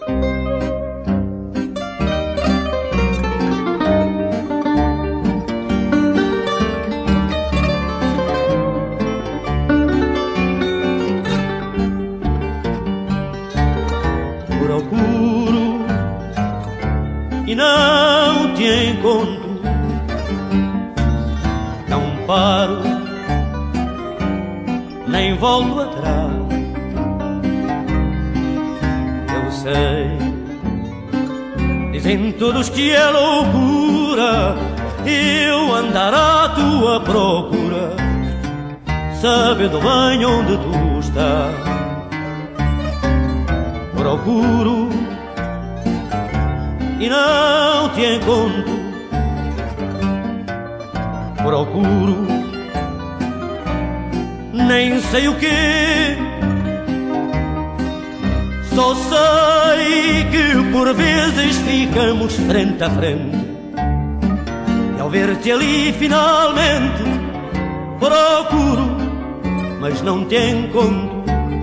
Procuro e não te encontro, não paro, nem volto atrás. Eu sei, dizem todos que é loucura eu andar à tua procura, sabendo bem onde tu estás. Procuro e não te encontro, procuro, nem sei o que, só sei que por vezes ficamos frente a frente, e ao ver-te ali finalmente procuro, mas não te encontro.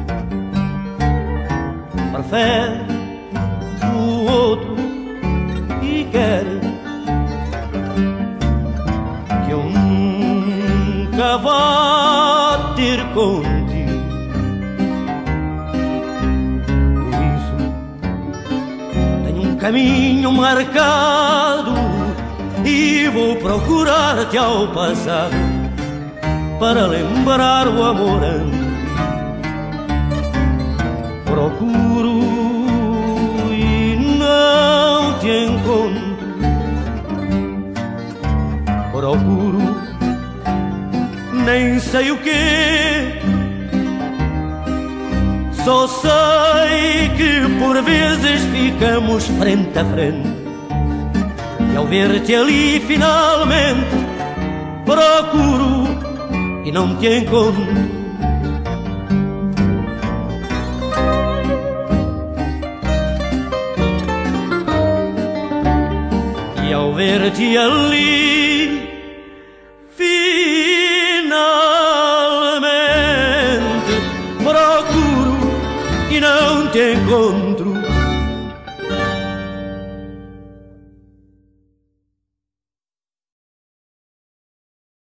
Prefere o outro e quer que eu nunca vá ter contigo. Por isso tenho um caminho marcado e vou procurar-te ao passar para lembrar o amor antigo. Procuro e não te encontro, procuro, nem sei o que, só sei que por vezes ficamos frente a frente, e ao ver-te ali finalmente procuro e não te encontro. E ao ver-te ali finalmente procuro e não te encontro.